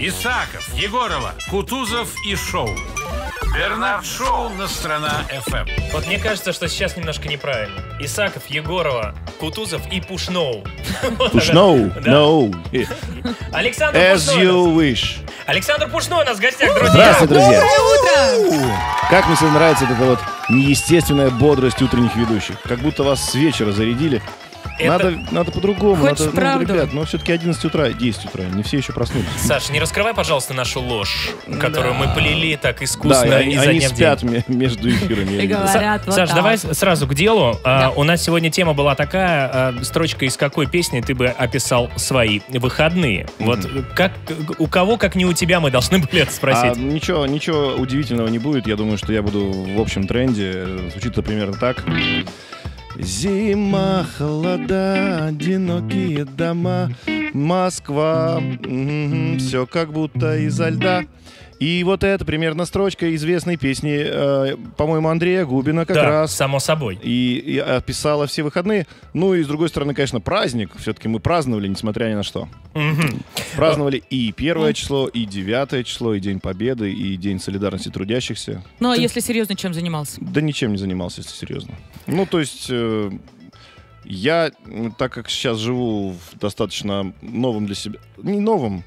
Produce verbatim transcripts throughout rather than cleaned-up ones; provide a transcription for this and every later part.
Исаков, Егорова, Кутузов и Шоу. Бернард Шоу на Страна.ФМ. Вот мне кажется, что сейчас немножко неправильно. Исаков, Егорова, Кутузов и Пушноу. Пушноу, no. Александр As you Пушной. wish. Александр Пушной у нас в гостях, друзья. Здравствуйте, друзья. Доброе утро! Как мне всегда нравится вот эта вот неестественная бодрость утренних ведущих. Как будто вас с вечера зарядили. Это- Надо, надо по-другому. Хочешь Надо, ну, правду? ребят, но все-таки одиннадцать утра, десять утра. Не все еще проснулись. Саш, не раскрывай, пожалуйста, нашу ложь, которую мы плели так Да, искусно и они, изо они дня в день. спят ме- между эфирами. я И видел. говорят вот Саш, так. давай с- сразу к делу. А, Да. у нас сегодня тема была такая, а, строчка из какой песни ты бы описал свои выходные. Вот как у кого, как не у тебя, мы должны были это А, спросить. ничего, ничего удивительного не будет. Я думаю, что я буду в общем тренде. Звучит это примерно так. Зима, холода, одинокие дома, Москва, все как будто изо льда. И вот это примерно строчка известной песни, э, по-моему, Андрея Губина как Да, раз. само собой. И, и описала все выходные. Ну и с другой стороны, конечно, праздник. Все-таки мы праздновали, несмотря ни на что. Мгм. Праздновали и первое число, и девятое число, и День Победы, и День солидарности трудящихся. Ну, а если серьезно, чем занимался? Да ничем не занимался, если серьезно. Ну, то есть, э, я, ну, так как сейчас живу в достаточно новом для себя... Не новом,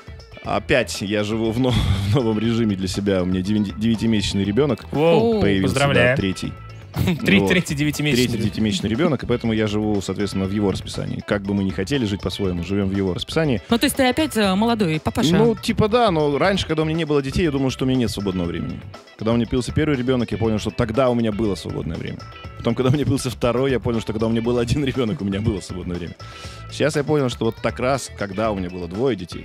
опять я живу в, нов- в новом режиме для себя. У меня девяти- девятимесячный ребенок Воу, появился, поздравляю. да, третий. Три- Вот. Третий девятимесячный. Третий девятимесячный ребенок, и поэтому я живу, соответственно, в его расписании. Как бы мы ни хотели жить по-своему, живем в его расписании. Ну, то есть ты опять э, молодой папаша? Ну, типа да, но раньше, когда у меня не было детей, я думал, что у меня нет свободного времени. Когда у меня появился первый ребенок, я понял, что тогда у меня было свободное время. Потом, когда у меня появился второй, я понял, что когда у меня был один ребенок, у меня было свободное время. Сейчас я понял, что вот так раз, когда у меня было двое детей,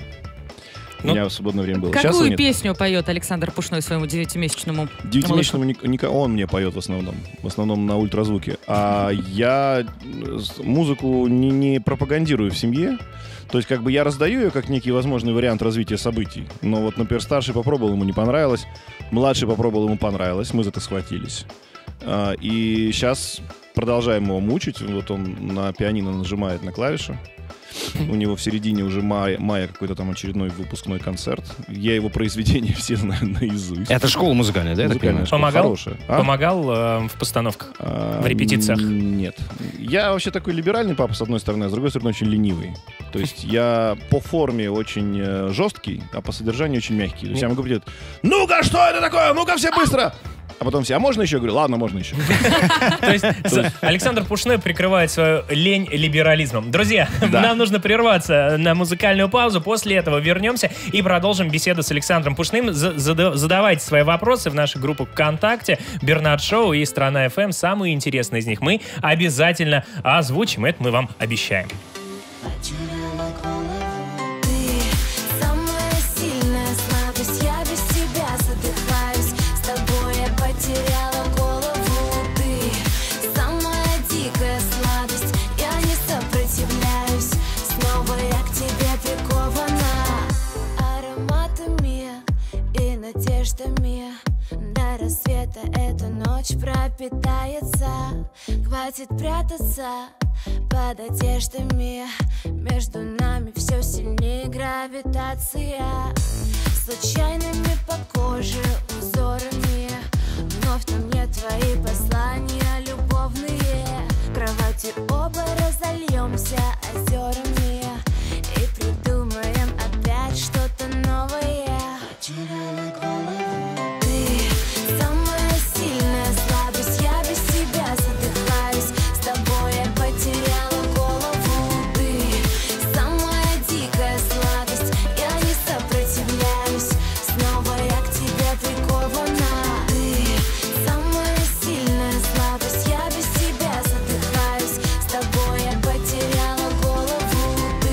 у Ну, меня свободное время было. Сейчас его Какую нет. песню поет Александр Пушной своему девятимесячному Девятимесячному ник- ник- он мне поет в основном, в основном на ультразвуке. А я с- музыку не, не пропагандирую в семье. То есть как бы я раздаю ее как некий возможный вариант развития событий. Но вот, например, старший попробовал, ему не понравилось. Младший попробовал, ему понравилось. Мы за это схватились. А, и сейчас продолжаем его мучить. Вот он на пианино нажимает на клавиши. У него в середине уже мая, мая какой-то там очередной выпускной концерт. Я его произведения все знаю наизусть. Это школа музыкальная, да, я так Музыкальная понимаю? школа Помогал? хорошая. А? Помогал э, в постановках, А, в репетициях? м, Нет. Я вообще такой либеральный папа, с одной стороны, а с другой стороны очень ленивый. То есть я по форме очень э, жесткий, а по содержанию очень мягкий. То есть я могу прийти, ну-ка, что это такое? Ну-ка, все быстро! А потом все, а можно еще? Я говорю, ладно, можно еще. То есть с- Александр Пушной прикрывает свою лень либерализмом. Друзья, нам нужно прерваться на музыкальную паузу. После этого вернемся и продолжим беседу с Александром Пушным. За- зада- Задавайте свои вопросы в нашу группу ВКонтакте. Бернард Шоу и Страна.ФМ. Самые интересные из них мы обязательно озвучим. Это мы вам обещаем. Самая сильная слабость, я без тебя задыхаюсь. С тобой я потеряла голову. Ты самая дикая сладость, я не сопротивляюсь. Снова я к тебе прикована ароматами и надеждами. До рассвета эта ночь пропитается. Хватит прятаться под одеждами. Между нами все сильнее гравитация. Случайными по коже узорами. Вновь на мне твои послания любовные. В кровати оба разольемся озерами и придумаем опять что-то новое. Ты самая сильная слабость, я без тебя задыхаюсь. С тобой я потеряла голову. Ты самая дикая сладость, я не сопротивляюсь. Снова я к тебе прикована. Ты самая сильная слабость, я без тебя задыхаюсь. С тобой я потеряла голову.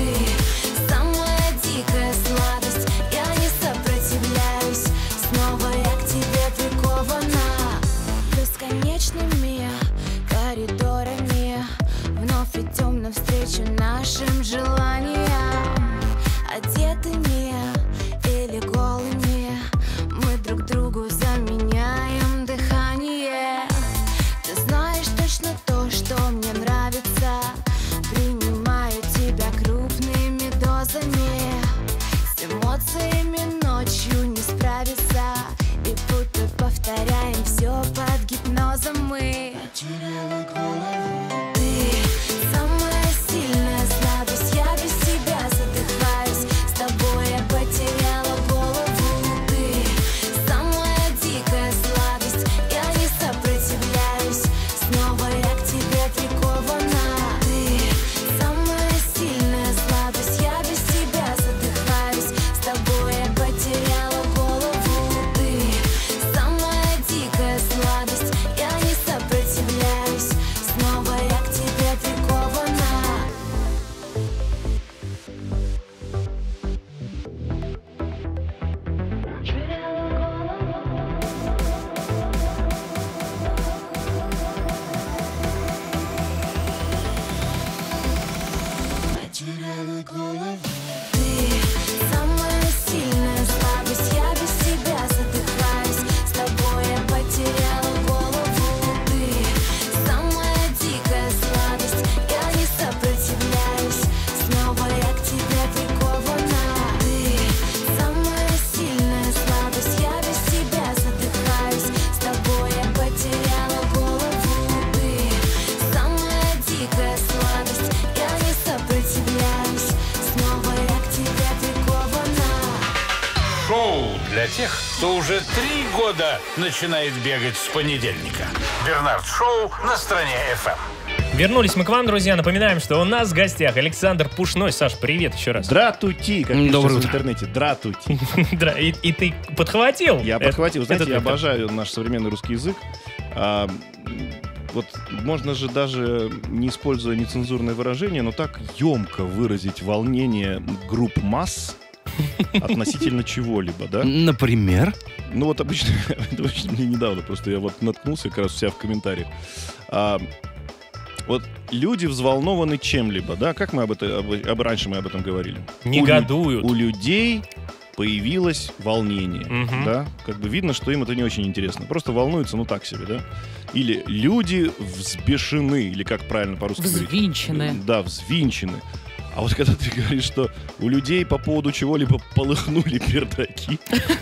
для тех, кто уже три года начинает бегать с понедельника. Бернард Шоу на стране эф эм. Вернулись мы к вам, друзья. Напоминаем, что у нас в гостях Александр Пушной. Саш, привет еще раз. Дратути, как пишется в интернете. Дратути. Да, и, и ты подхватил? Я подхватил. Знаете, этот я вектор. обожаю наш современный русский язык. А, вот можно же даже, не используя нецензурное выражение, но так емко выразить волнение групп масс относительно чего-либо, да? Например? Ну вот обычно, это очень мне недавно, просто я вот наткнулся как раз у себя в комментариях. А, вот люди взволнованы чем-либо, да? Как мы об этом, об, об, раньше мы об этом говорили? Негодуют. У, у людей появилось волнение, Мгм. да? Как бы видно, что им это не очень интересно. Просто волнуются, ну так себе, да? Или люди взбешены, или как правильно по-русски говорить? Взвинчены. Да, взвинчены. А вот когда ты говоришь, что у людей по поводу чего-либо полыхнули пердаки,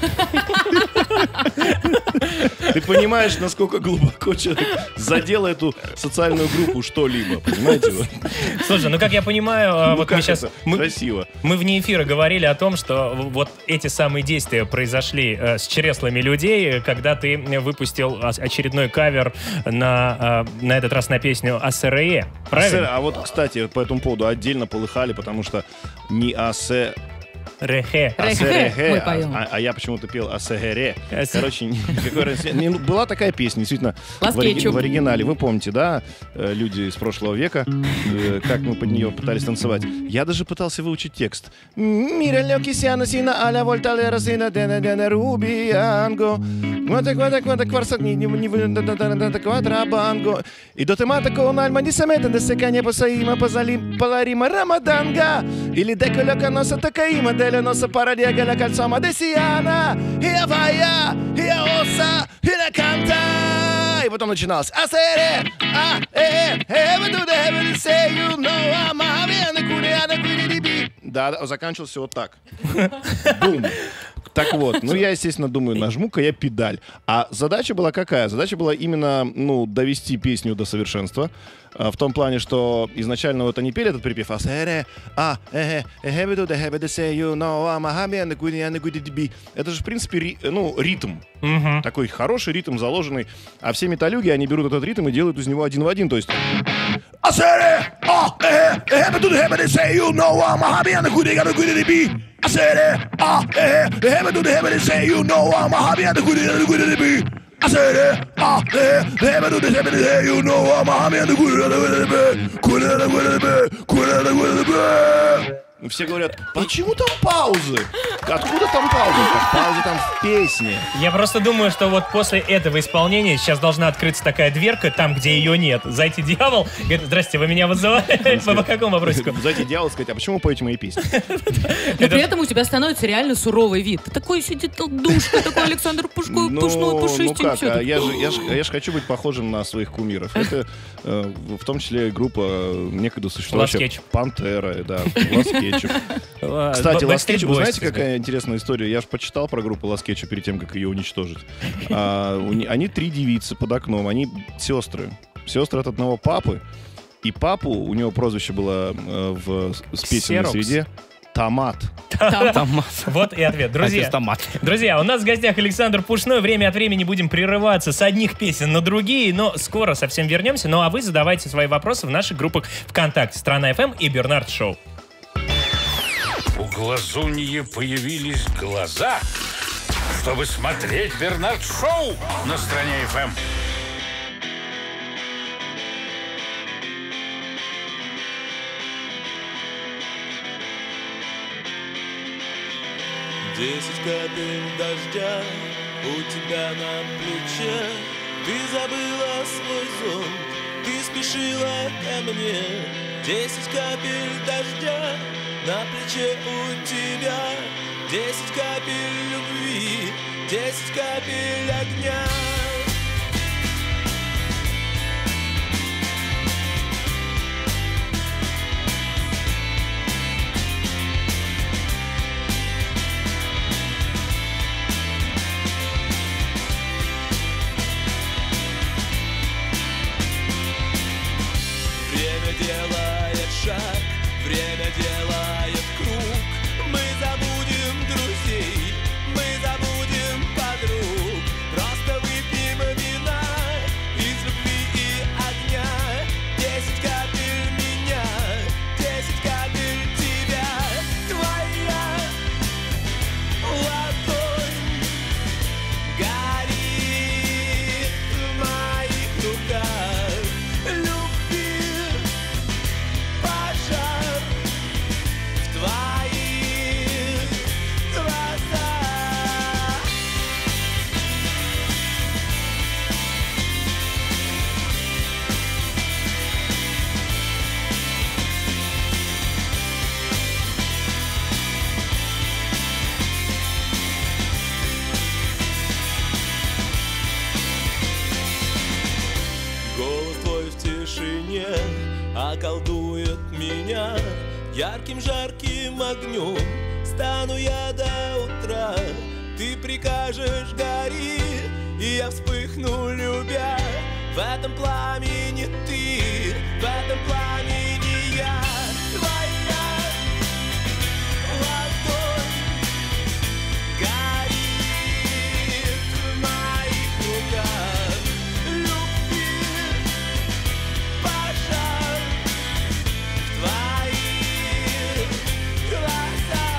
ты понимаешь, насколько глубоко человек задел эту социальную группу что-либо, понимаете? Вот. Слушай, ну как я понимаю, а, Ну вот как мы сейчас... это? Мы, Красиво. мы вне эфира говорили о том, что вот эти самые действия произошли э, с чреслами людей, когда ты выпустил ос- очередной кавер на, э, на этот раз на песню АСРЕ. Правильно? А вот, кстати, по этому поводу отдельно полыхали, потому что не АС... Рехе. АСРЕ, Мы а, поем. а- а я почему-то пел АСГР. Ас- Короче, никакой разницы. Не, ну, была такая песня, действительно, Лас в, ори- Кетчуп. в оригинале. Вы помните, да, э, люди из прошлого века, э, как мы под нее пытались танцевать. Я даже пытался выучить текст. Мира лёгкий сяна сина аля вольта лера сина дена дена рубианго. Квата квата квата кварсат ни ни ни квадрабанго. И до темата коунальма не самета да секане посаима позалим паларима рамаданга. Или деколёка носа такаима деля носа парадега ля кальцома десиана. И авая, и оса, и ля канта. И потом начиналось. Асере, а, э, э, вы туда, вы say you know I'm a man, куряна, куридиби. Да, да, заканчивался вот так. Бум. Так вот, ну я, естественно, думаю, нажму-ка я педаль. А задача была какая? Задача была именно, ну, довести песню до совершенства. А, в том плане, что изначально вот они пели этот припев. «Асере, а, э, э, э, вы туда, вы say you know I'm a man, куряна, куридиби». Это же, в принципе, ри- ну, ритм. Мгм. Такой хороший ритм заложенный. А все металюги, они берут этот ритм и делают из него один в один. То есть... «Асере, а, э, э, вы туда, вы say you know I'm a man, куряна, куридиби». I said it, ah, eh, eh, heaven to the heaven and say, you know I'm a hobby and the good and the good and the be. I said it, ah, eh, heaven to the heaven and say, you know I'm a hobby and the good and the good and the be. Good and the good and the be, good and the good and the be. Все говорят, почему там паузы? Откуда там паузы? Паузы там в песне. Я просто думаю, что вот после этого исполнения сейчас должна открыться такая дверка, там, где ее нет. Зайти дьявол, говорит: здрасте, вы меня вызываете? По какому вопросику? Зайти дьявол сказать, а почему вы поете мои песни? Но при этом у тебя становится реально суровый вид. Ты такой сидит душка, такой Александр Пушной, пушной, ну пушистенький. как, всё а так. я же, я, же, я же хочу быть похожим на своих кумиров. Это э, в том числе группа э, некогда существующая Лас Кетчуп. Пантера, да, Лас Кетчуп. Кстати, Лас Кетчуп, вы знаете, какая интересная история? Я же почитал про группу Лас Кетчуп перед тем, как ее уничтожить. А, у не- они три девицы под окном, они сестры. Сестры от одного папы. И папу, у него прозвище было э, в с- песенной Ксерокс. среде Томат. Томат. Вот и ответ. Друзья, Отец томат. друзья, у нас в гостях Александр Пушной. Время от времени будем прерываться с одних песен на другие, но скоро совсем вернемся. Ну а вы задавайте свои вопросы в наших группах ВКонтакте «Страна эф эм» и «Бернард Шоу». У глазуньи появились глаза, чтобы смотреть Бернард Шоу на стране эф эм. Десять капель дождя у тебя на плече. Ты забыла свой зонт, ты спешила ко мне. Десять капель дождя на плече у тебя. Десять капель любви, десять капель огня. Время делает шаг, время делает круг. Мы забудем друзей, мы забудем тишине околдует меня ярким жарким огнем. Стану я до утра, ты прикажешь гори, и я вспыхну, любя. В этом пламени ты, в этом пламени я. Твоя ладонь горит в моих руках. Любви пожар в твоих глазах.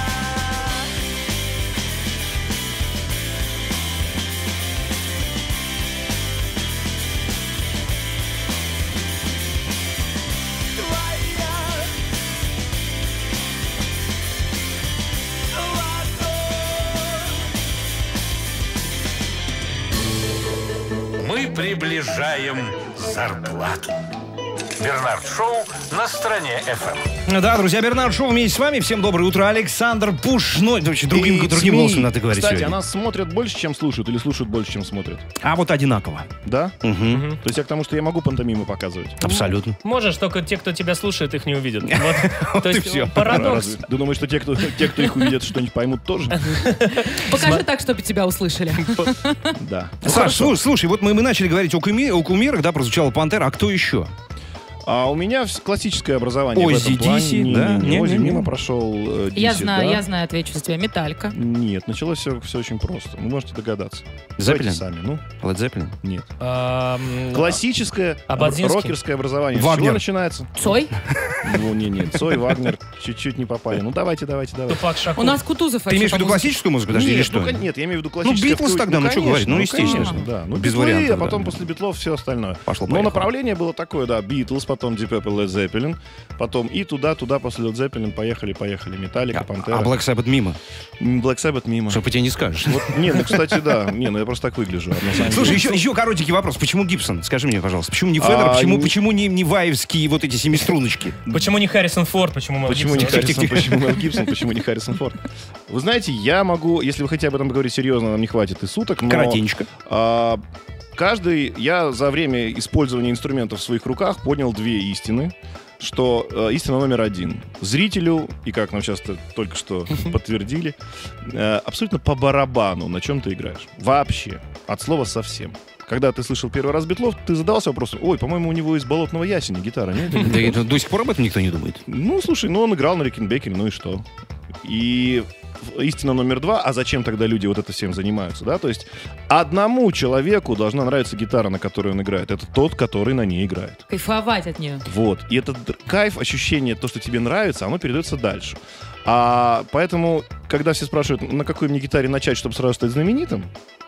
Мы приближаем зарплату. Бернард Шоу на стороне эф эм. Да, друзья, Бернард Шоу вместе с вами. Всем доброе утро. Александр Пушной. Да, другим, И другим СМИ, голосом надо говорить Кстати, сегодня. а нас смотрят больше, чем слушают, или слушают больше, чем смотрят? А вот одинаково. Да? Угу. То есть я к тому, что я могу пантомимы показывать. Абсолютно. Можешь, только те, кто тебя слушает, их не увидят. Вот То и есть всё. парадокс. Разве? Ты думаешь, что те, кто, те, кто их увидят, что-нибудь поймут тоже? Покажи так, чтобы тебя услышали. Да. Саш, слушай, слушай, вот мы, мы начали говорить о, куми, о кумирах, да, прозвучала Пантера, а кто еще? А у меня вс- классическое образование Оззи, в этом плане. Диси, Не, да? не, не, Не, Оззи не, не. мимо прошел. э, Я Диси, знаю, да. я знаю, отвечу за тебя. Металлика. Нет, началось все, все очень просто. Вы можете догадаться. Зеппелин? Давайте сами. Ну, Led Zeppelin? нет. Ам, Классическое Ободзинский? рокерское образование. С Вагнер. чего начинается? Цой? Ну, не, не, Цой, Вагнер чуть-чуть не попали. Ну, давайте, давайте, давайте. Тупак Шаkur. У нас Кутузов Ты имеешь в виду классическую музыку даже или Нет, что? ну, кон- нет, я имею в виду классическое. Битлз в кавычках. тогда, ну, что говорить, ну, конечно, естественно. конечно, да. Ну, Без Битлы, вариантов, а потом да. после Битлов все остальное. Пошло, Но поехало. направление было такое, да, Битлз, потом Deep Purple, Led Zeppelin, потом и туда-туда после Led Zeppelin поехали-поехали, Металлика, А, Пантера. а Black Sabbath мимо? М, Black Sabbath мимо. Что по тебе не скажешь. Вот, не, ну, кстати, да. Не, ну я просто так выгляжу. а на самом Слушай, деле- еще, еще коротенький вопрос. Почему Гибсон? Скажи мне, пожалуйста. Почему не Фендер? А, почему, не- почему не, не ваевские вот эти семиструночки? Почему не Харрисон Форд? Почему Мел Почему не Гибсон? Харрисон, почему Мел Гибсон, почему не Харрисон Форд? Вы знаете, я могу, если вы хотите об этом поговорить серьезно, нам не хватит и суток, но... Коротенько. а, каждый, я за время использования инструментов в своих руках понял две истины. Что э, истина номер один. Зрителю, и как нам сейчас только что подтвердили, э, абсолютно по барабану, на чем ты играешь. Вообще. От слова совсем. Когда ты слышал первый раз Битлов, ты задался вопросом: ой, по-моему, у него из болотного ясеня гитара, нет? Да это до сих пор об этом никто не думает. Ну, слушай, ну он играл на Рикенбекере, ну и что? И истина номер два, а зачем тогда люди вот это всем занимаются, да? То есть одному человеку должна нравиться гитара, на которой он играет. Это тот, который на ней играет. Кайфовать от нее. Вот. И этот д- кайф, ощущение, то, что тебе нравится, оно передается дальше. А поэтому, когда все спрашивают, на какой мне гитаре начать, чтобы сразу стать знаменитым,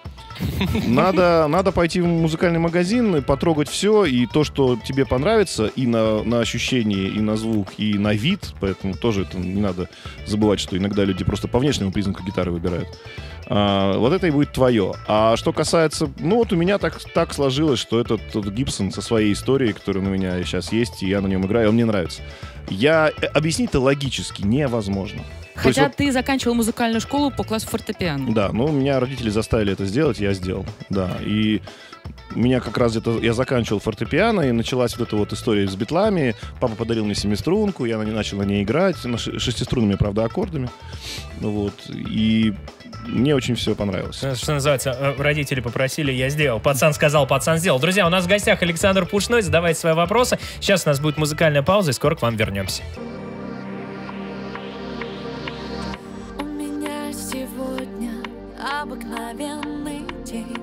надо, надо пойти в музыкальный магазин, и потрогать все, и то, что тебе понравится, и на, на ощущение, и на звук, и на вид. Поэтому тоже это не надо забывать, что иногда люди просто по внешнему признаку гитары выбирают. А, вот это и будет твое. А что касается... Ну, вот у меня так, так сложилось, что этот, тот Гибсон со своей историей, которая у меня сейчас есть, и я на нем играю, он мне нравится. Я... э, Объяснить-то логически невозможно. То есть Хотя вот- ты заканчивал музыкальную школу по классу фортепиано. Да, ну, меня родители заставили это сделать, я сделал, да. И у меня как раз где-то... Я заканчивал фортепиано, и началась вот эта вот история с битлами. Папа подарил мне семиструнку, я на ней- начал на ней играть, на ш- шестиструнными, правда, аккордами. Ну вот, и мне очень все понравилось. Что называется, э, родители попросили, я сделал. Пацан сказал, пацан сделал. Друзья, у нас в гостях Александр Пушной. Задавайте свои вопросы. Сейчас у нас будет музыкальная пауза, и скоро к вам вернемся. У меня сегодня обыкновенный день.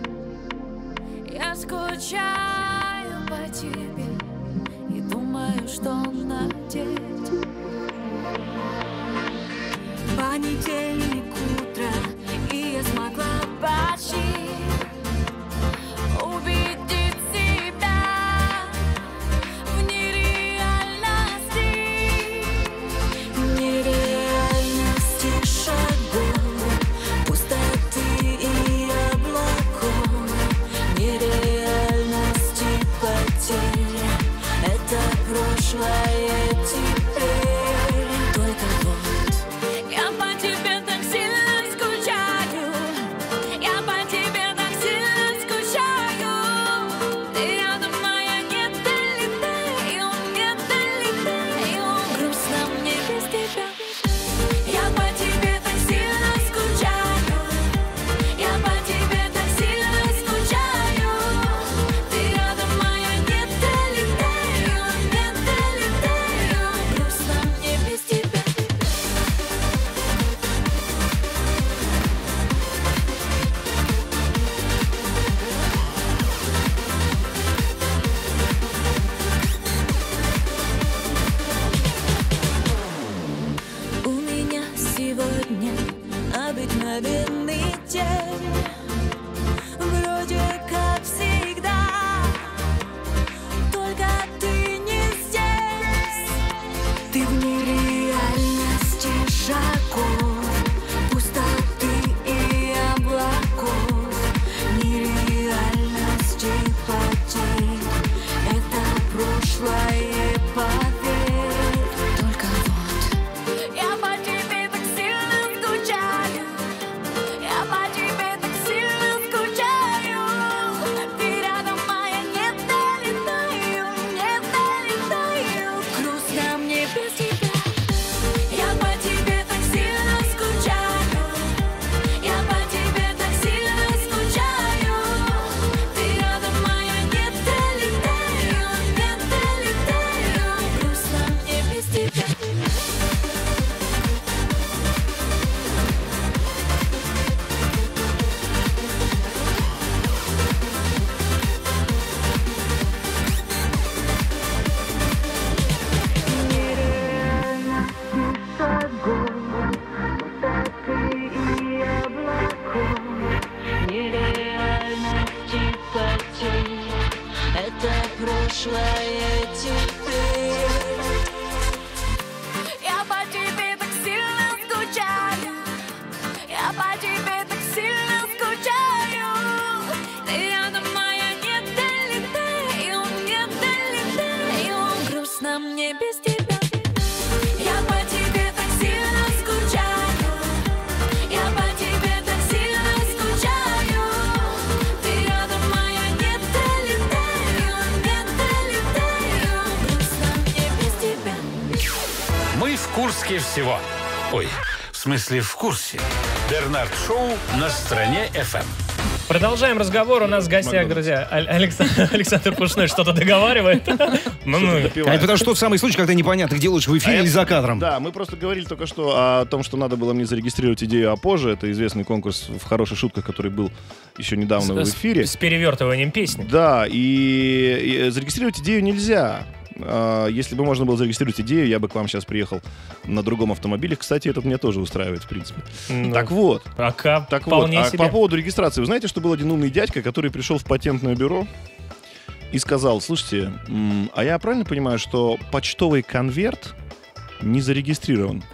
Я скучаю по тебе и думаю, что надеть. Понедельник утро, и я смогла почти увидеть себя в нереальности, нереальности шагов, пустоты и облаков, нереальности потерь. Это прошлое теперь. Только вот я по тебе так сильно скучаю. постель. Вроде как всегда, только ты не здесь. Ты в нереальности шагов, пустоты и облаков, нереальности потерь. Это прошлое, поверь. Только вот я по тебе так сильно скучаю, я по тебе так сильно скучаю. Ты рядом, а я не долетаю, не долетаю. Грустно мне без тебя. Я по тебе так сильно скучаю, я по тебе так сильно скучаю. Ты рядом, а я не долетаю, не долетаю. Грустно мне без тебя. Нереальности потерь. Это прошлое теперь. Я по тебе так сильно скучаю, я по тебе так сильно скучаю. Ты рядом, а я не долетаю, не долетаю. Грустно мне без тебя. Я по тебе так сильно скучаю, я по тебе так сильно скучаю. Ты рядом, а я не долетаю, не долетаю. Грустно мне без тебя. Мы в Курске всего. Ой, в смысле в курсе. Бернард Шоу на стране эф эм. Продолжаем разговор. У нас в гостях, друзья, Аль- Александр, Александр Пушной что-то договаривает. Ну, ну, А это потому что тот самый случай, когда непонятно, где лучше, в эфире А или это- за кадром. Да, мы просто говорили только что о том, что надо было мне зарегистрировать идею о позже. Это известный конкурс в хороших шутках, который был еще недавно в с, эфире. с перевертыванием песни. Да, и, и зарегистрировать идею нельзя. А, Если бы можно было зарегистрировать идею, я бы к вам сейчас приехал на другом автомобиле. Кстати, этот меня тоже устраивает, в принципе. Ну, Так вот, Пока так вот, вполне а себе. по поводу регистрации. Вы знаете, что был один умный дядька, который пришел в патентное бюро и сказал: слушайте, м, а я правильно понимаю, что почтовый конверт не зарегистрирован?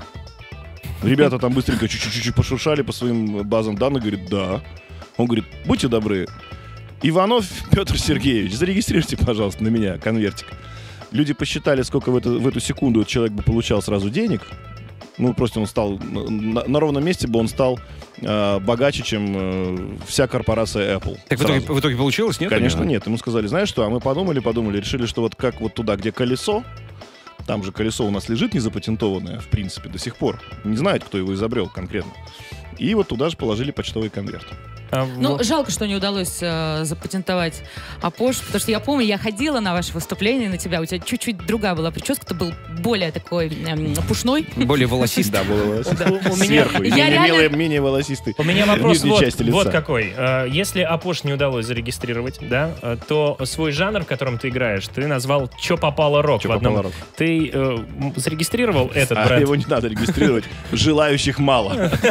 Ребята там быстренько чуть-чуть пошуршали по своим базам данных, говорит, да. Он говорит, будьте добры, Иванов Петр Сергеевич, зарегистрируйте, пожалуйста, на меня конвертик. Люди посчитали, сколько в эту, в эту секунду человек бы получал сразу денег. Ну, просто он стал, на, на ровном месте бы он стал э, богаче, чем э, вся корпорация Apple. Так в итоге, Сразу. в итоге получилось, нет? Конечно, или нет. Ему сказали, знаешь что, а мы подумали, подумали, решили, что вот как вот туда, где колесо, там же колесо у нас лежит незапатентованное, в принципе, до сих пор. Не знает, кто его изобрел конкретно. И вот туда же положили почтовый конверт. А, Ну, вот. жалко, что не удалось э, запатентовать Апош, потому что я помню, я ходила на ваше выступление, на тебя, у тебя чуть-чуть другая была прическа, ты был более такой эм, пушной. Более волосистый. Да, было волосистый. У меня- Сверху. И Я менее, реально- менее волосистый. У меня вопрос в нижней вот, части лица. вот какой. Э, Если Апош не удалось зарегистрировать, да, э, то свой жанр, в котором ты играешь, ты назвал «Чё попало рок» «Чё в одном. попало рок». Ты э, м, зарегистрировал этот А бренд? его не надо регистрировать. Желающих мало.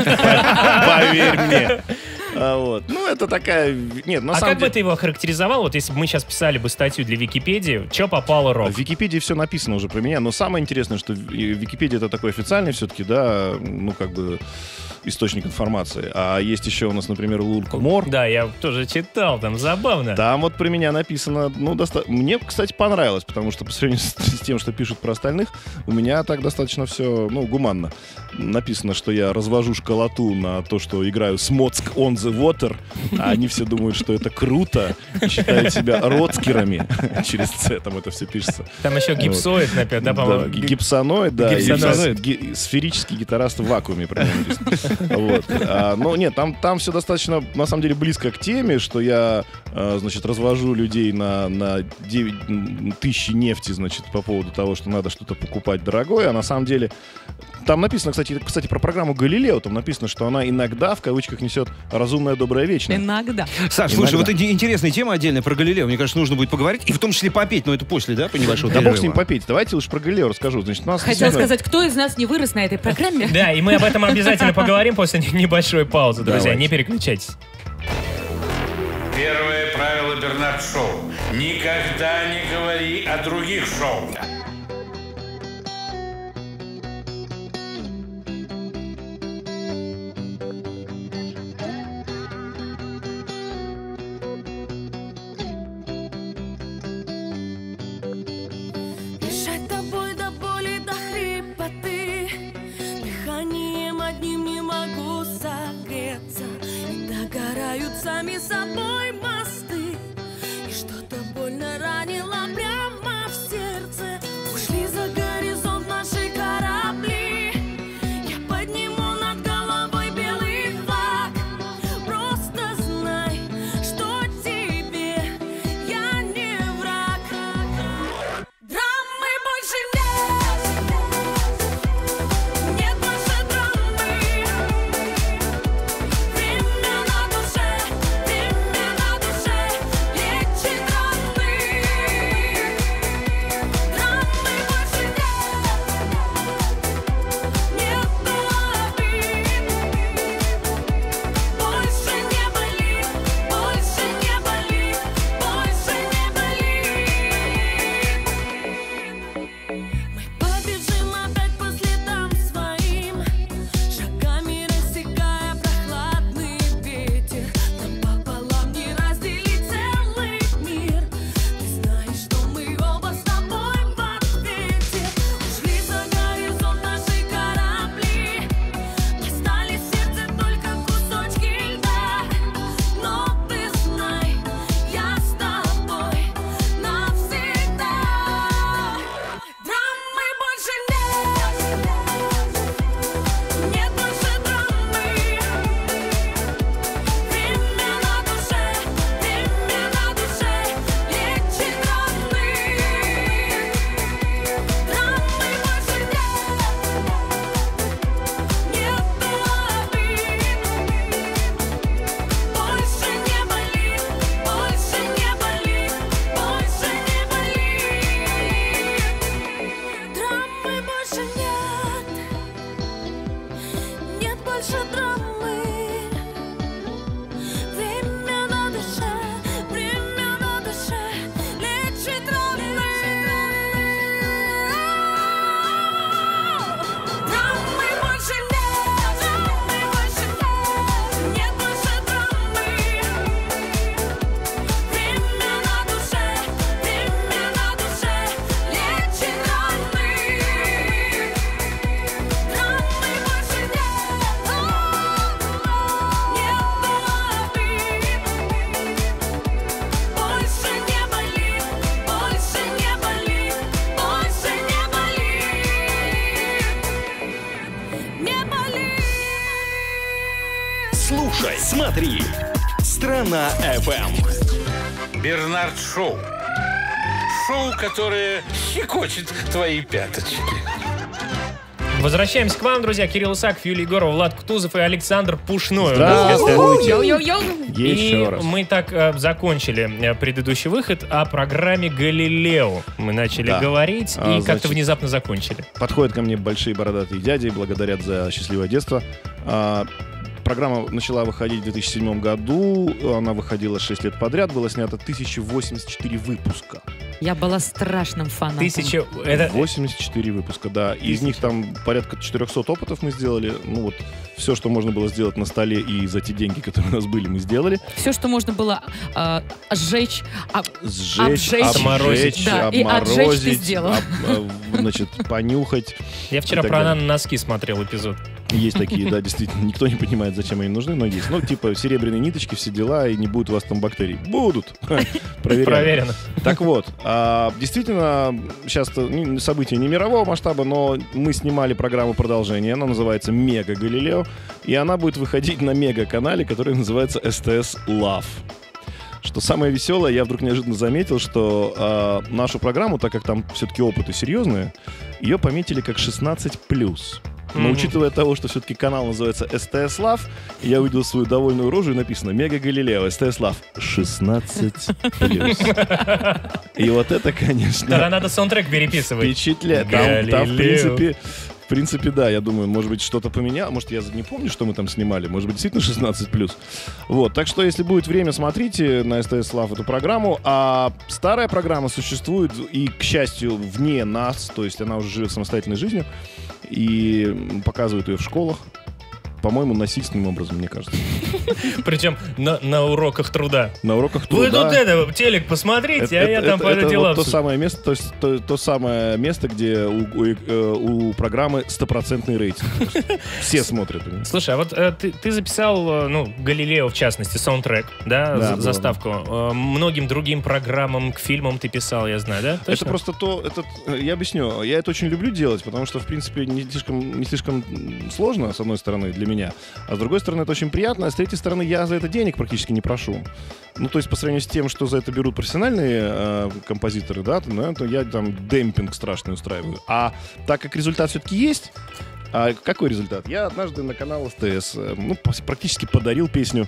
Поверь мне. А, вот. Ну, это такая... Нет, на А самом как бы деле... ты его охарактеризовал, вот если бы мы сейчас писали бы статью для Википедии, «Чё попало рок»? В Википедии все написано уже про меня, но самое интересное, что в- и Википедия это такой официальный все-таки, да, ну, как бы источник информации. А есть еще у нас, например, Лулкмор. Да, я тоже читал, там забавно. Там вот про меня написано, ну, доста... мне, кстати, понравилось, потому что по сравнению с, с тем, что пишут про остальных, у меня так достаточно все, ну, гуманно. Написано, что я развожу школоту на то, что играю Смоцк on the water, а они все думают, что это круто, и считают себя роцкерами. Через «Ц» там это все пишется. Там еще гипсоид, например, да, Да, по-моему? ги- гипсоноид, да, и Гипсоноид. ги- сферический гитараст в вакууме, про него написано. Вот. А, но нет, там, там все достаточно, на самом деле, близко к теме, что я, а, значит, развожу людей на, на девять тысяч нефти, значит, по поводу того, что надо что-то покупать дорогое, а на самом деле Там написано, кстати, кстати, про программу «Галилео». Там написано, что она иногда, в кавычках, несет разумное, доброе, вечное. Иногда. Саш, слушай, Иногда. вот эти интересная тема отдельная про Галилео. Мне кажется, нужно будет поговорить, и в том числе попеть, но это после, да, по небольшому Да бог с перерыву? ним попеть. Давайте лучше про «Галилео» расскажу. Значит, у нас Хотела действительно- сказать, кто из нас не вырос на этой программе? Да, и мы об этом обязательно поговорим после небольшой паузы, друзья. Давайте. Не переключайтесь. Первое правило Бернард Шоу. Никогда не говори о других шоу. Дышать тобой до боли, до хрипоты, дыханием одним не могу согреться. И догорают сами собой мосты, и что-то больно ранило прямо в сердце. Ушли за горизонт наши корабли, я подниму над головой белый флаг. Просто знай, что тебе я не враг. Драмы больше нет, нет больше драмы. Время на душе, время на душе, лечит раны. Драмы больше нет, нет обид. Больше не болит, больше не болит, больше не болит. Мы побежим опять по следам своим, шагами рассекая прохладный ветер. Нам пополам не разделить целый мир. Ты знаешь, что мы оба с тобой в ответе. Ушли за горизонт наши корабли, остались в сердце только кусочки льда. Но ты знай, я с тобой навсегда. Драмы больше нет, нет больше драмы. Время на душе, время на душе, лечит раны. Драмы больше нет, нет обид. Больше не болит, больше не болит, больше не болит. Драмы больше нет, нет больше драмы. Время на душе, время на душе, лечит раны. Драмы больше нет, драмы больше нет, нет больше драмы. Время на душе, время на душе, лечит раны. Драмы больше нет, нет обид. Больше не болит, больше не болит, больше не болит, не болит. Слушай, смотри. Страна эф эм. Бернард Шоу. Шоу, которое щекочет твои пяточки. Возвращаемся к вам, друзья. Кирилл Исаков, Юлия Егорова, Влад Кутузов и Александр Пушной. у нас в гостях. Здравствуйте. Йоу-йоу-йоу. Еще И раз. мы так э, закончили э, предыдущий выход о программе «Галилео». Мы начали Да. говорить А, и как-то значит, внезапно закончили. Подходят ко мне большие бородатые дяди, благодарят за счастливое детство. А, Программа начала выходить в две тысячи седьмом году, она выходила шесть лет подряд, было снято тысяча восемьдесят четыре выпуска. Я была страшным фанатом. Тысяча... Это... восемьдесят четыре выпуска, да. Из них там порядка четыреста опытов мы сделали. Ну вот, все, что можно было сделать на столе и за те деньги, которые у нас были, мы сделали. Все, что можно было э, сжечь, а, Сжечь, Обжечь. обжечь, Да, и отжечь ты обморозить, сделал. об- э, значит, понюхать. Я вчера и так про далее. носки смотрел эпизод. Есть такие, да, действительно. Никто не понимает, зачем они нужны, но есть. Ну, типа, серебряные ниточки, все дела, и не будет у вас там бактерий. Будут. Проверяем. Проверено. Так вот, а, действительно, сейчас событие не мирового масштаба, но мы снимали программу продолжения. Она называется «Мега Галилео», и она будет выходить на мега-канале, который называется эс тэ эс Love. Что самое веселое, я вдруг неожиданно заметил, что э, нашу программу, так как там все-таки опыты серьезные, ее пометили как шестнадцать плюс. Но учитывая того, что все-таки канал называется СТС Лав, я увидел свою довольную рожу и написано Мега Галилео, СТС Лав шестнадцать плюс. И вот это, конечно, Тогда надо саундтрек переписывать. впечатляет. Там, там, в Галилео. принципе, в принципе, да, я думаю, может быть, что-то поменяло. Может, я не помню, что мы там снимали. Может быть, действительно шестнадцать плюс. Вот, так что, если будет время, смотрите на СТС Лав эту программу. А старая программа существует и, к счастью, вне нас. То есть она уже живет самостоятельной жизнью. И показывают ее в школах. По-моему, насильственным образом, мне кажется. Причем на, на уроках труда. На уроках Вы труда. тут это, телек посмотрите, а я там пойду это дела вот то обсужу. самое место, то, есть, то, то самое место, где у, у, э, у программы стопроцентный рейтинг. Все смотрят. понимаешь? Слушай, а вот э, ты, ты записал, э, ну, Галилео, в частности, саундтрек, да, Да, за- было. заставку. Э, многим другим программам, к фильмам ты писал, я знаю, да? Это Точно? просто то, это, я объясню, я это очень люблю делать, потому что, в принципе, не слишком, не слишком сложно, с одной стороны, для меня, а с другой стороны, это очень приятно, а с третьей стороны, я за это денег практически не прошу. Ну, то есть, по сравнению с тем, что за это берут профессиональные э, композиторы, да, то, ну, то я там демпинг страшный устраиваю. А так как результат все-таки есть, а какой результат? Я однажды на канал СТС э, ну, пос- практически подарил песню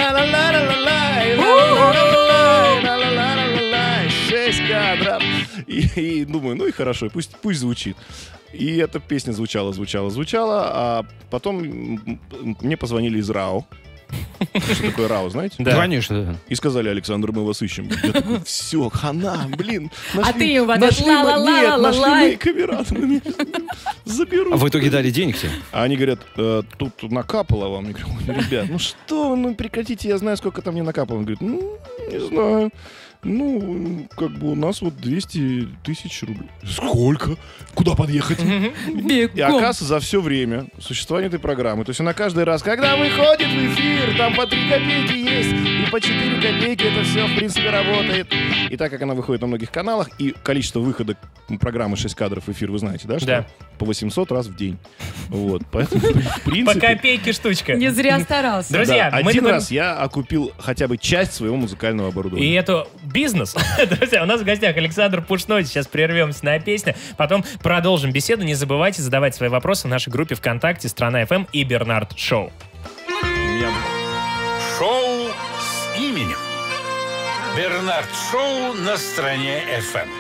«Ла-ла-ла-ла-ла-ла-ла-ла-ла-ла-ла-ла-ла-ла», шесть кадров. И, и думаю, ну и хорошо, пусть, пусть звучит. И эта песня звучала, звучала, звучала, а потом м, м, мне позвонили из РАО. Что такое РАО, знаете? Да. Конечно, да. И сказали: Александр, мы вас ищем. Я такой: все, хана, блин. А ты им в ответ нашли, мо- нет, нашли ла-ла-ла-ла-ла. мои камеры, меня заберут. А в итоге дали денег тебе? А они говорят: «Э, тут накапало вам. Я говорю: «Ой, ребят, ну что вы, ну прекратите, я знаю, сколько там мне накапало». Он говорит: ну, не знаю. Ну, как бы у нас вот двести тысяч рублей. Сколько? Куда подъехать? И Бегом. оказывается, за все время существования этой программы, то есть она каждый раз, когда выходит в эфир, там по три копейки есть, и по четыре копейки это все, в принципе, работает. И так как она выходит на многих каналах, и количество выхода программы шесть кадров в эфир, вы знаете, да? Что Да. по восемьсот раз в день. Вот, поэтому, в По принципе... копейке штучка. Не зря старался. Друзья, да, мы один говорим- раз я окупил хотя бы часть своего музыкального И оборудования. это бизнес. Друзья, у нас в гостях Александр Пушной. Сейчас прервемся на песню. Потом продолжим беседу. Не забывайте задавать свои вопросы в нашей группе ВКонтакте «Страна эф эм» и Бернард Шоу. Я- Шоу с именем. Бернард Шоу на Стране эф эм.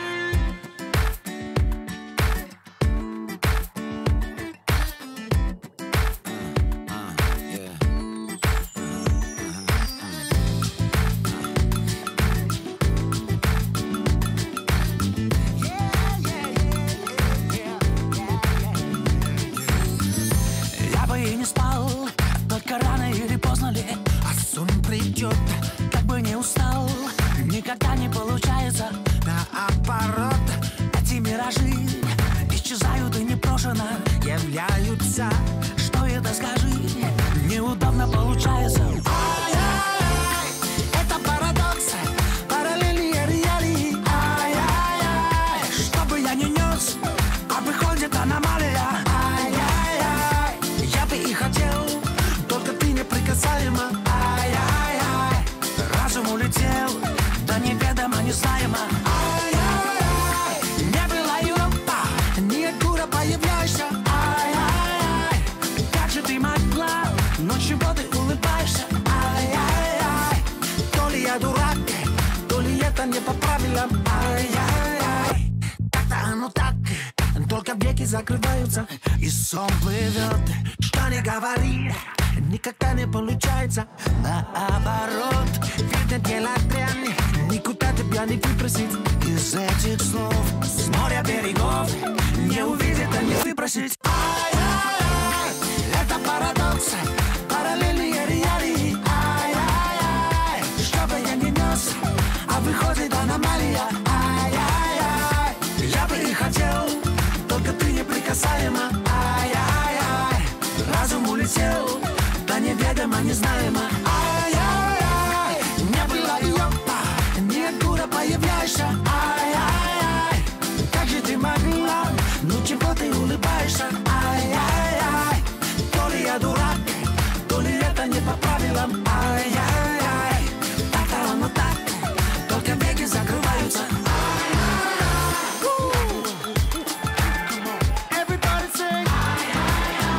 Я бы и не спал, только рано или поздно ли, а сон придет, как бы не устал. Никогда не получается наоборот. Эти миражи исчезают и непрошено являются. Что это, скажи, неудобно получается. Ай-яй-яй, это парадокс, параллельные реалии. Ай-яй-яй, что бы я ни нес, а выходит аномалия. Ай-яй-яй, я бы и хотел, только ты неприкасаема. Ай-яй-яй, разум улетел, да неведомо, незнаемо. Ай-яй-яй, не была Европа, ниоткуда появляешься. Ай-яй-яй, как же ты могла, но чего ты улыбаешься? Ай-яй-яй, то ли я дурак, то ли это не по правилам. Ай-яй-яй, так-то оно так, только веки закрываются и сон плывет. Что ни говори, никогда не получается наоборот. Видно дело дрянь, никуда тебя не выбросить из этих слов. С моря берегов не увидеть, а не выбросить. Ай-яй-яй, это парадокс, параллельные реалии. Ай-яй-яй, что бы я ни нес, а выходит аномалия. Ай-яй-яй, я бы и хотел, только ты неприкасаема. Ай-яй-яй, разум улетел, да неведомо, незнаемо. Ай-яй-яй, не было Европа, ниоткуда появляешься. Ай-яй-яй, как же ты могла, ну чего ты улыбаешься? Ай-яй-яй, то ли я дурак, то ли это не по правилам. Ай-яй-яй, так-то оно так, только веки закрываются. Everybody sing.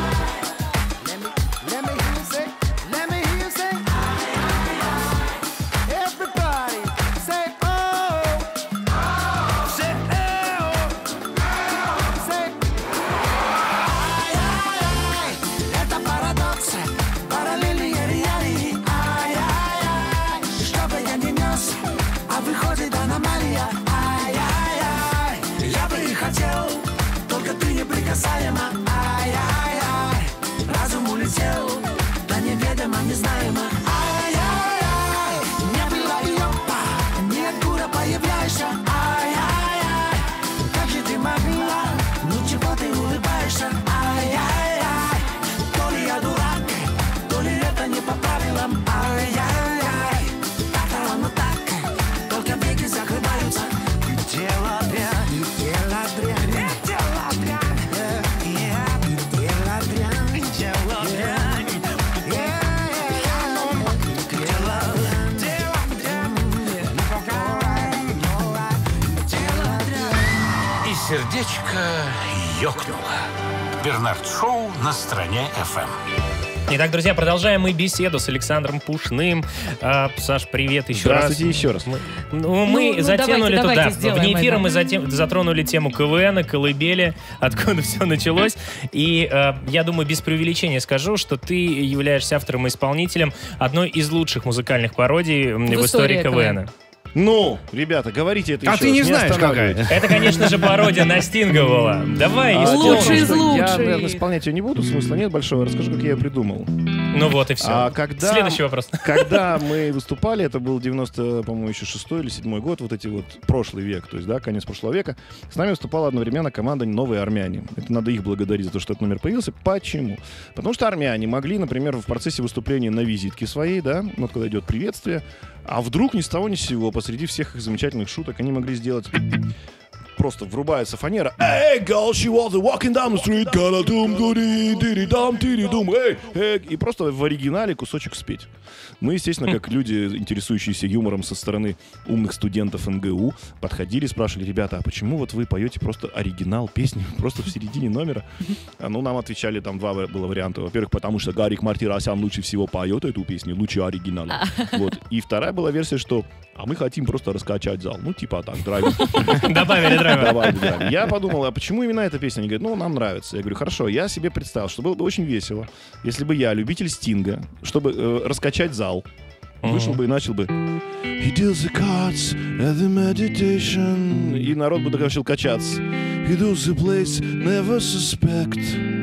сердечко ёкнуло. Бернард Шоу на стране эф эм. Итак, друзья, продолжаем мы беседу с Александром Пушным. А, Саш, привет еще Здравствуйте раз. еще раз. Мы, ну, мы ну, затянули давайте, туда. давайте Вне эфира это. мы затем, затронули тему КВН, колыбели, откуда все началось. И э, я думаю, без преувеличения скажу, что ты являешься автором и исполнителем одной из лучших музыкальных пародий в, в истории КВН. Ну, ребята, говорите это А еще ты раз, не знаешь, останавливайте. Это, конечно же, пародия на Стинга была. Давай, А, исполни. дело в том, Лучший из что Я, лучших. наверное, исполнять ее не буду, смысла нет большого. Расскажу, как я ее придумал. Ну вот и все. А когда, Следующий вопрос. Когда мы выступали, это был девяносто, по-моему, еще шестой или седьмой год, вот эти вот прошлый век, то есть, да, конец прошлого века, с нами выступала одновременно команда «Новые армяне». Это надо их благодарить за то, что этот номер появился. Почему? Потому что армяне могли, например, в процессе выступления на визитке своей, да, вот когда идет приветствие, а вдруг ни с того ни с сего, посреди всех их замечательных шуток, они могли сделать... Просто врубается фанера. Hey, girl, she was walking down the street, ка-ла-дум, гуди, дири-дам, дири-дум, эй, эй. И просто в оригинале кусочек спеть. Мы, естественно, как люди, интересующиеся юмором со стороны умных студентов эн гэ у, подходили, спрашивали: ребята, а почему вот вы поете просто оригинал песни, просто в середине номера? А, ну, нам отвечали, там два было варианта. Во-первых, потому что Гарик Мартиросян лучше всего поет эту песню, лучше оригинала. Вот. И вторая была версия, что а мы хотим просто раскачать зал. Ну, типа так, драйвер. Добавили драйвер. Добавили драйвер. Я подумал, а почему именно эта песня? Они говорят, ну, нам нравится. Я говорю, хорошо, я себе представил, что было бы очень весело, если бы я, любитель Стинга, чтобы э, раскачать зал, вышел бы и начал бы He deals the cards at the meditation. И народ бы начал качаться. He does the place, never suspect.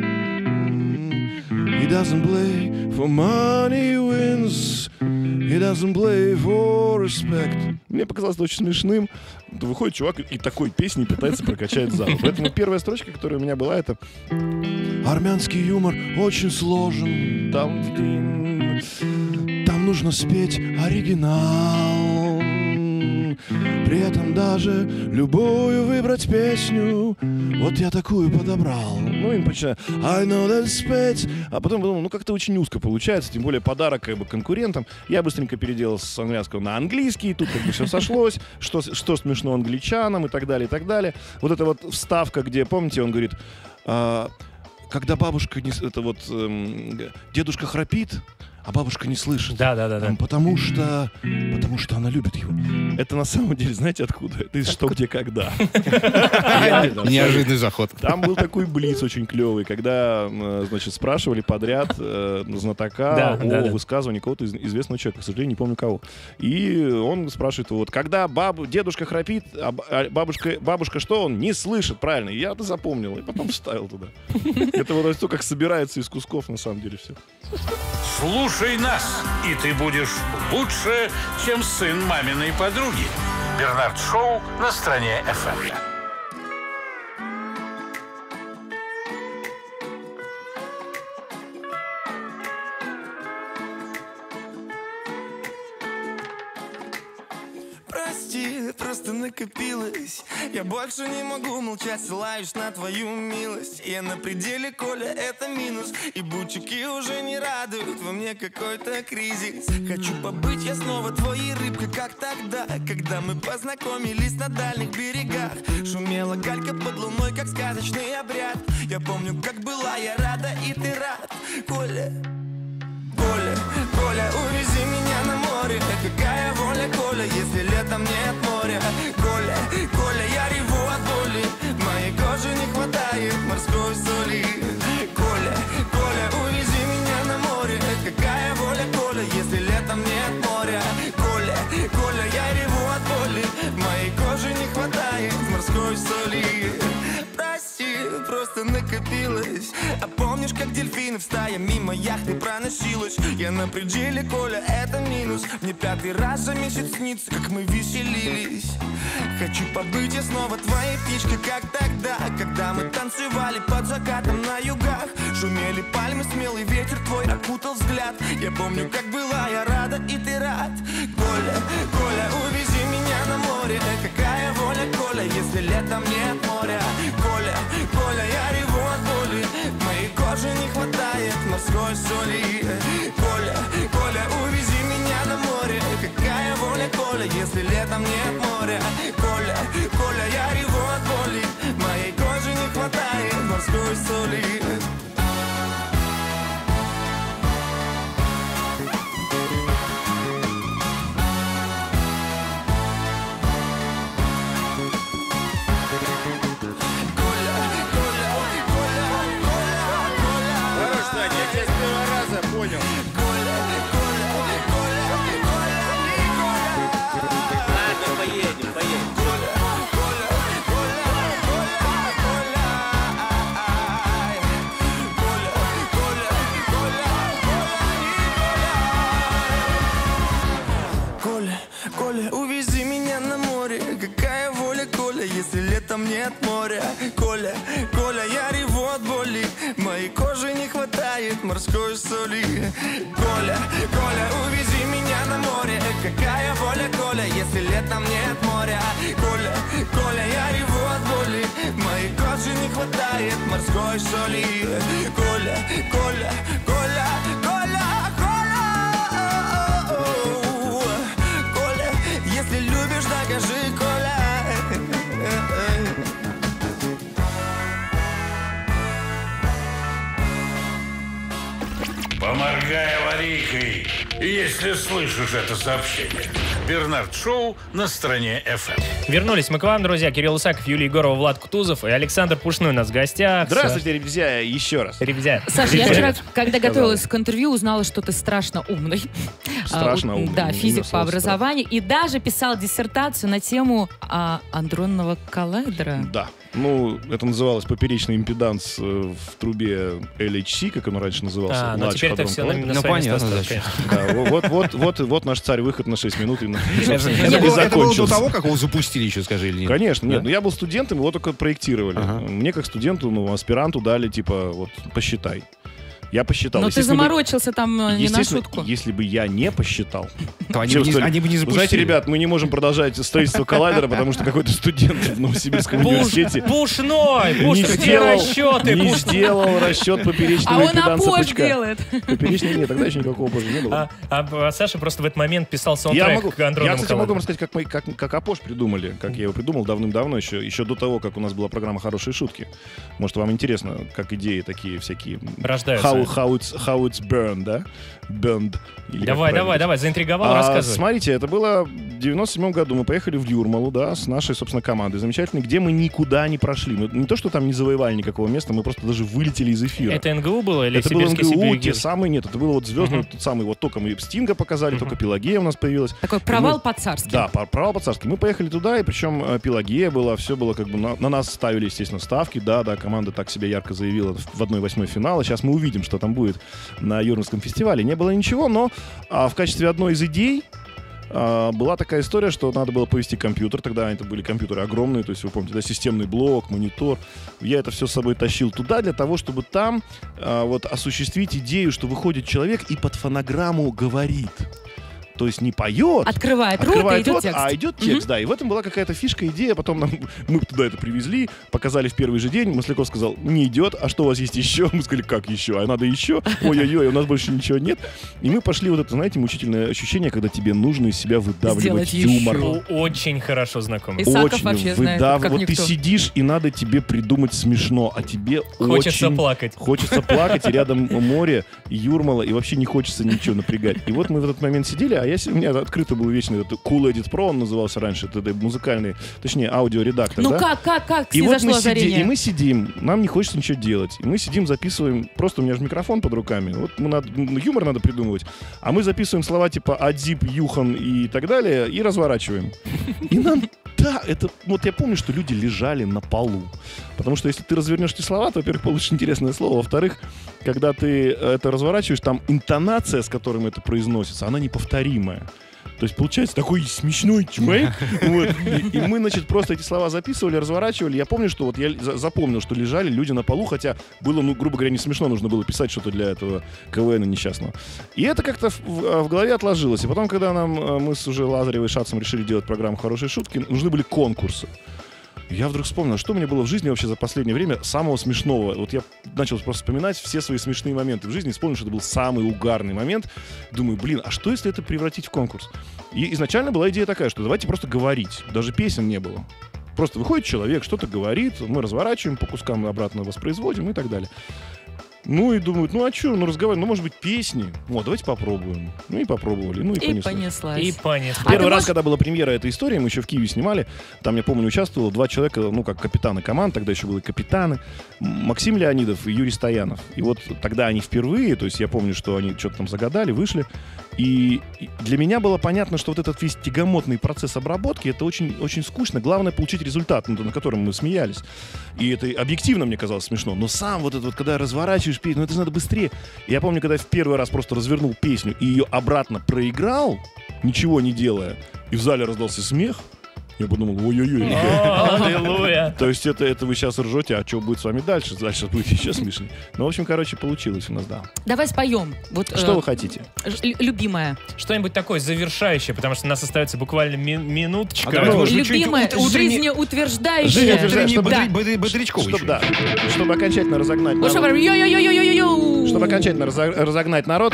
He doesn't play for money, he wins. He doesn't play for respect. Мне показалось это очень смешным. Выходит чувак и такой песней пытается прокачать зал. Поэтому первая строчка, которая у меня была, это армянский юмор очень сложен. Там, там нужно спеть оригинал. При этом даже любую выбрать песню. Вот я такую подобрал. Ну, им почему I know that спеть. А потом подумал, ну, как-то очень узко получается. Тем более подарок как бы конкурентам. Я быстренько переделал с английского на английский. Тут как бы все сошлось. Что, что смешно англичанам и так далее, и так далее. Вот эта вот вставка, где, помните, он говорит, а, когда бабушка, не, это вот, эм, дедушка храпит, а бабушка не слышит. Да, да, да, да. Потому что, потому что она любит его. Это на самом деле, знаете, откуда? Это из «Что, где, когда». Неожиданный заход. Там был такой блиц очень клевый, когда, значит, спрашивали подряд э, знатока Да, о да, да. высказывании какого-то из- известного человека. К сожалению, не помню кого. И он спрашивает, вот, когда баб, дедушка храпит, а б- а бабушка, бабушка что? Он не слышит, правильно. И я это запомнил, и потом вставил туда. Это вот то, как собирается из кусков, на самом деле, все. Слушай нас, и ты будешь лучше, чем сын маминой подруги. Бернард Шоу на стране эф эм. Прости, просто накопилось. Я больше не могу молчать, ссылаюсь на твою милость. Я на пределе, Коля, это минус. И бутики уже не радуют, во мне какой-то кризис. Хочу побыть я снова твоей рыбкой, как тогда, когда мы познакомились на дальних берегах. Шумела галька под луной, как сказочный обряд. Я помню, как была я рада, и ты рад, Коля. Коля, Коля, увези меня на море. Какая воля, Коля, если летом нет моря. Коля, Коля, я реву от боли. Моей коже не хватает морской соли. Коля, Коля, увези меня на море. Какая воля, Коля, если летом нет моря. Коля, Коля, я реву от боли. Моей коже не хватает морской соли. Прости, просто накопилось. А помнишь, как дельфины в стае мимо яхты проносилась? Я на пределе, Коля, это минус. Мне пятый раз за месяц снится, как мы веселились. Хочу побыть я снова твоей птичкой, как тогда, когда мы танцевали под закатом на югах. Шумели пальмы, смелый ветер твой окутал взгляд. Я помню, как была я рада, и ты рад. Коля, Коля, увези меня на море. Какая воля, Коля, если летом нет моря. Коля, Коля, я реву от боли. Моей коже не хватает морской соли. Коля, Коля, увези меня на море. Какая воля, Коля, если летом нет моря. Коля, Коля, я реву от боли. Моей морской соли. Коля, увези меня на море. Какая воля, Коля, если летом нет моря. Коля, Коля, я реву от боли. Моей кожи не хватает морской соли. Коля, Коля, увези меня на море. Какая воля, Коля, если летом нет моря. Коля, Коля, я реву от боли. Моей кожи не хватает морской соли. Коля, Коля, Коля, Коля, Коля, если любишь, докажи, Коля. Поморгай аварийкой, если слышишь это сообщение. Бернард Шоу на стране эф эм. Вернулись мы к вам, друзья. Кирилл Исаков, Юлия Егорова, Влад Кутузов и Александр Пушной у нас в гостях. Здравствуйте, ребзя, еще раз. Ребзя. Саша, я вчера, когда готовилась к интервью, узнала, что ты страшно умный. Страшно А, умный. Да, физик Именно по слово образованию. И даже писал диссертацию на тему а, андронного коллайдера. Да. Ну, это называлось поперечный импеданс э, в трубе эл эйч си, как оно раньше назывался. А, ну теперь это все на, на Ну, свои понятно, места да. ставит, Да, вот, вот, вот, вот наш царь-выход на шесть минут. И на- Это и было, это было до закончился. того, как его запустили еще, скажи, или нет? Конечно, нет. Да? Ну, я был студентом, его только проектировали. Ага. Мне как студенту, ну, аспиранту дали, типа, вот, посчитай. Я посчитал. Но ты Естественно, бы- заморочился там э, не на естественно, шутку. Если бы я не посчитал, То они, Чем, бы не, что ли? они бы не Вы запустили. знаете, ребят, мы не можем продолжать строительство коллайдера, потому что какой-то студент в Новосибирском Пуш- университете Пушной! не Пуш, какие сделал, расчеты! не Пуш- сделал расчет А поперечного он импеданса опош пучка. делает. Поперечный нет, тогда еще никакого позже не было. А, а, а Саша просто в этот момент писал Я, саундтрек могу, к я, андронному кстати, могу вам коллайдеру. рассказать, как, мы, как, как Апош придумали, как я его придумал давным-давно, еще, еще до того, как у нас была программа «Хорошие шутки». Может, вам интересно, как идеи такие всякие... Рождаются. How, how, it's, how it's burned, да? Burned. Или как Давай, правильно давай, говорить. давай, заинтриговал, А, рассказывай. смотрите, это было в девяносто седьмом году. Мы поехали в Юрмалу, да, с нашей, собственно, командой замечательной, где мы никуда не прошли. Мы не то, что там не завоевали никакого места, мы просто даже вылетели из эфира. Это эн гэ у было или Это был Сибирский эн гэ у, Сибирь? те самые, нет, это было вот звездный, Мгм. тот самый, вот только мы Стинга показали, Мгм. только Пелагея у нас появилась. Такой И провал мы- по-царски. Да, пар- провал по-царски. Мы поехали туда, и причем э, Пелагея была, все было как бы, на, на нас ставили, естественно, ставки, да, да, команда так себя ярко заявила в одной восьмой финала. Сейчас мы увидим, что там будет на Юрмальском фестивале. Не было ничего, но а, в качестве одной из идей а, была такая история, что надо было повести компьютер. Тогда это были компьютеры огромные, то есть вы помните, да, системный блок, монитор. Я это все с собой тащил туда для того, чтобы там а, вот осуществить идею, что выходит человек и под фонограмму говорит. То есть не поет, Открывает рот, и открывает идет рот, текст. а идет текст, да. И в этом была какая-то фишка, идея. Потом нам, мы туда это привезли, показали в первый же день. Масляков сказал, не идет, а что у вас есть еще? Мы сказали, как еще? А надо еще? Ой-ой-ой, у нас больше ничего нет. И мы пошли вот это, знаете, мучительное ощущение, когда тебе нужно из себя выдавливать Сделать юмор. еще. О- Очень хорошо знакомый. И Исаков Очень вообще знает, выдав- как Вот никто. ты сидишь, и надо тебе придумать смешно, а тебе Хочется очень плакать. Хочется плакать, и рядом море, Юрмала, и вообще не хочется ничего напрягать. И вот мы в этот момент сидели, а я, си- у меня открыто был вечный этот Cool Edit Pro, он назывался раньше, это музыкальный, точнее, аудиоредактор, Ну да? как, как, как И вот снизошло мы, сиди- озарение? и мы сидим, нам не хочется ничего делать. И мы сидим, записываем, просто у меня же микрофон под руками. Вот мы надо, ну, юмор надо придумывать. А мы записываем слова типа «адзип», «юхан» и так далее, и разворачиваем. И нам, да, это, вот я помню, что люди лежали на полу. Потому что если ты развернешь эти слова, то, во-первых, получишь интересное слово. Во-вторых, когда ты это разворачиваешь, там интонация, с которой это произносится, она неповторимая. То есть получается такой смешной человек. Вот. И, и мы, значит, просто эти слова записывали, разворачивали. Я помню, что вот я за- запомнил, что лежали люди на полу, хотя было, ну, грубо говоря, не смешно, нужно было писать что-то для этого КВНа несчастного. И это как-то в, в- в голове отложилось. И потом, когда нам э, мы с уже Лазаревой и Шацем решили делать программу «Хорошие шутки», нужны были конкурсы. Я вдруг вспомнил, что у меня было в жизни вообще за последнее время самого смешного. Вот я начал просто вспоминать все свои смешные моменты в жизни, вспомнил, что это был самый угарный момент. Думаю, блин, а что если это превратить в конкурс? И изначально была идея такая, что давайте просто говорить. Даже песен не было. Просто выходит человек, что-то говорит, мы разворачиваем по кускам, обратно воспроизводим и так далее. Ну и думают, ну а что, ну разговаривать, ну может быть песни. О, давайте попробуем. Ну и попробовали, ну и, И понеслось. понеслась. И понеслась. А Первый ты раз, можешь- когда была премьера этой истории, мы еще в Киеве снимали, там, я помню, участвовало два человека, ну, как капитаны команд, тогда еще были капитаны, М- Максим Леонидов и Юрий Стоянов. И вот тогда они впервые, то есть я помню, что они что-то там загадали, вышли, и и для меня было понятно, что вот этот весь тягомотный процесс обработки, это очень, очень скучно, главное получить результат, ну, на котором мы смеялись. И это объективно мне казалось смешно, но сам вот это вот, когда разворачиваешь песню, ну, это же надо быстрее. Я помню, когда я в первый раз просто развернул песню и ее обратно проиграл, ничего не делая, и в зале раздался смех, я подумал, ой-ой-ой, ребята. Аллилуйя. То есть это, это вы сейчас ржете, а что будет с вами дальше? Дальше будет еще смешнее. Ну, в общем, короче, получилось у нас, да. Давай споем. Вот, Что э, вы хотите? ж- лю- любимая. Что-нибудь такое завершающее, потому что у нас остается буквально ми- минуточка. А давайте, может, что-нибудь Любимая, ут- утренне- жизнеутверждающая. Жизнеутверждающая, чтобы- Да. Бодри- бодри- Бодрячковый Чтоб, еще. да, чтобы окончательно разогнать Вот что народ. прям йо-йо-йо-йо-йо-йо. Чтобы окончательно разо- разогнать народ.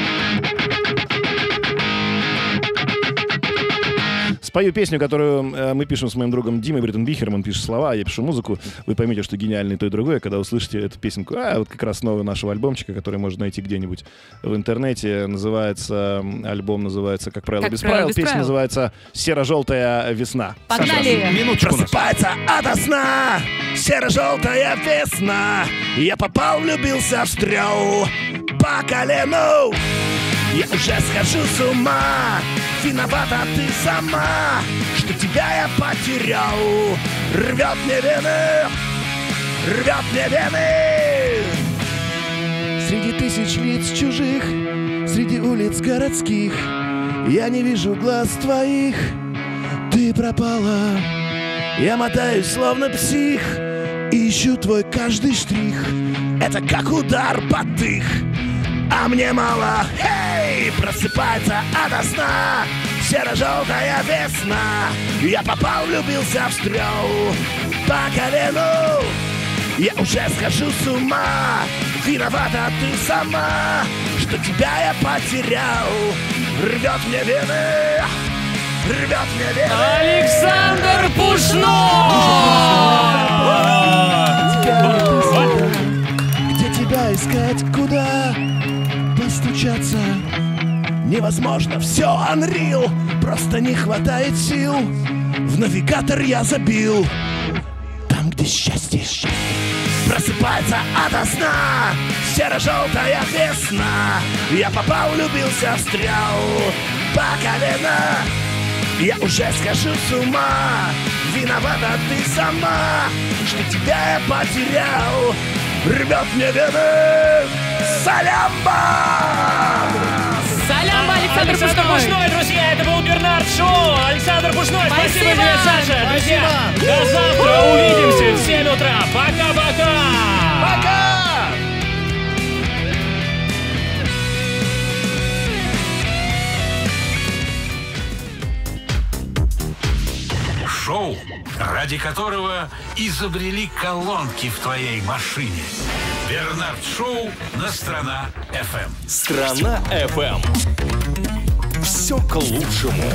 Спою песню, которую э, мы пишем с моим другом Димой Бриттенбихером. Он пишет слова, я пишу музыку. Вы поймете, что гениально и то, и другое, когда услышите эту песенку. А, вот как раз новый нашего альбомчика, который можно найти где-нибудь в интернете. Называется, м, альбом называется, как правило, Как без правило, правил. без Песня правил. называется «Серо-желтая весна». Погнали. Минуточку у нас. Просыпается ото сна серо-желтая весна. Я попал, влюбился в стрел по колену. Я уже схожу с ума. Виновата ты сама, что тебя я потерял. Рвет мне вены, рвет мне вены. Среди тысяч лиц чужих, среди улиц городских, я не вижу глаз твоих. Ты пропала. Я мотаюсь, словно псих, и ищу твой каждый штрих. Это как удар под дых, а мне мало. Эй, просыпается ото сна серо-желтая весна. Я попал, влюбился в стрел по колену. Я уже схожу с ума. Виновата ты сама, что тебя я потерял. Рвет мне вены, рвет мне вены. Александр Пушной! Где тебя искать, куда постучаться? Невозможно, все, Unreal. Просто не хватает сил. В навигатор я забил. Там, где счастье. Просыпается ото сна серо-желтая весна. Я попал, влюбился в стрел по колено. Я уже схожу с ума. Виновата ты сама, что тебя я потерял. Рвет мне вены Салямба! Салямба, Александр Александр Пушной. Пушной, друзья, это был Бернард Шоу. Александр Пушной, спасибо, Спасибо. тебе, Саша. Друзья, до завтра, увидимся в семь утра. Пока-пока. Пока! Шоу, ради которого изобрели колонки в твоей машине. Бернард Шоу на Страна эф эм. Страна эф эм. Все к лучшему.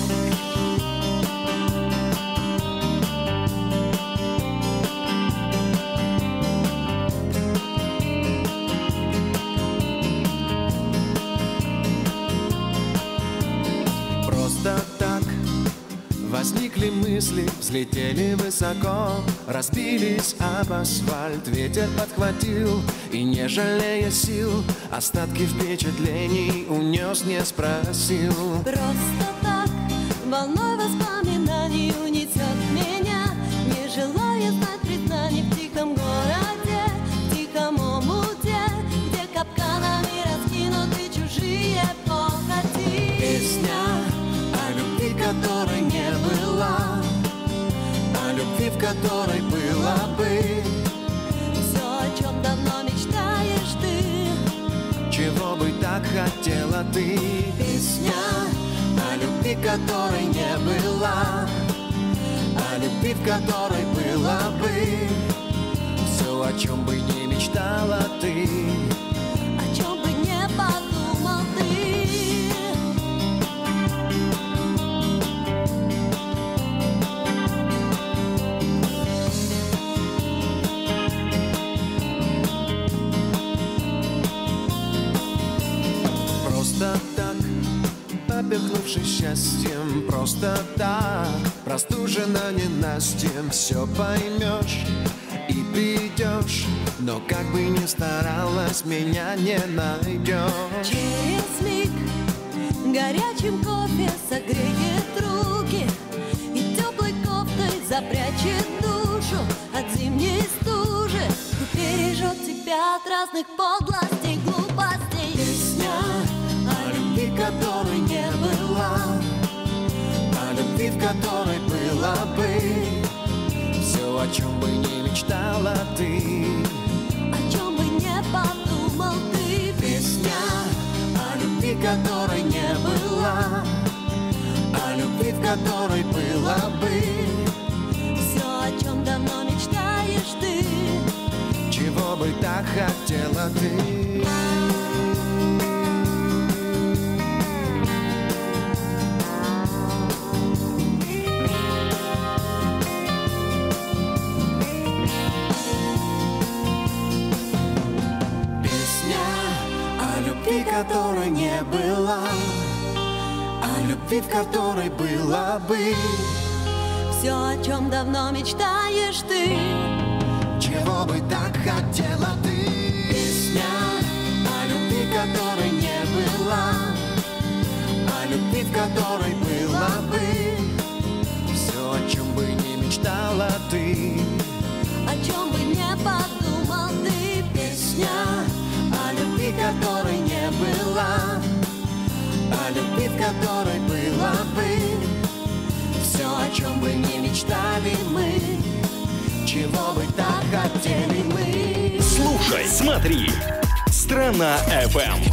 Просто так возникли мысли, взлетели высоко, разбились об асфальт, ветер подхватил и, не жалея сил, остатки впечатлений унес, не спросил. Просто так, волной воспоминаний унесет меня, не желая знать признаний в тихом городе, в тихом омуте, где капканами раскинуты чужие похоти. Песня о любви, которой не было, о любви, в которой было бы. Все, о чем давно мечтаешь ты, Чего бы так хотела ты? Песня о любви, которой не было, о любви, в которой было бы. Все, о чем бы не мечтала ты, о чем бы не подумал ты. запихнувшись счастьем просто так. Простужена ненастьем, все поймешь и придешь, но как бы ни старалась, меня не найдешь. Через миг горячим кофе согреет руки и теплой кофтой запрячет душу от зимней стужи. Бережет тебя от разных подлостей, глупостей. Песня о любви, которой не была, о любви, в которой была бы все, о чем бы не мечтала ты, о чем бы не подумал ты. Песня о любви, которой не была, о любви, в которой была бы все, о чем давно мечтаешь ты, чего бы так хотела ты. Которой не была, о любви, в которой была бы все, о чем давно мечтаешь ты, чего бы так хотела ты. Песня о любви, которой не была, о любви, в которой была бы все, о чем бы не мечтала ты, о чем бы не подумал ты. Песня о любви, которой не была, о любви, в которой была бы все, о чем бы не мечтали мы, чего бы так хотели мы. Слушай, смотри, Страна эф эм.